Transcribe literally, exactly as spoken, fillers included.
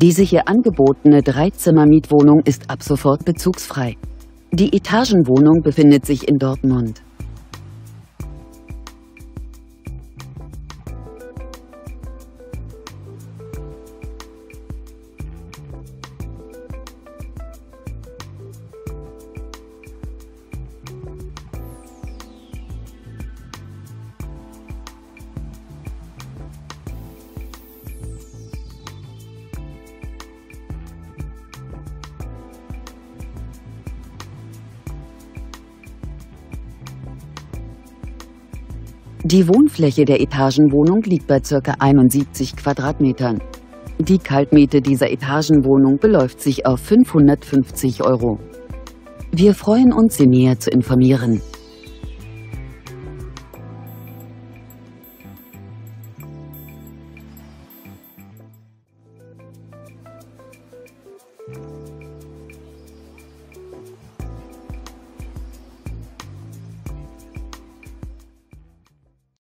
Diese hier angebotene Dreizimmer-Mietwohnung ist ab sofort bezugsfrei. Die Etagenwohnung befindet sich in Dortmund. Die Wohnfläche der Etagenwohnung liegt bei ca. einundsiebzig Quadratmetern. Die Kaltmiete dieser Etagenwohnung beläuft sich auf fünfhundertfünfzig Euro. Wir freuen uns, Sie näher zu informieren.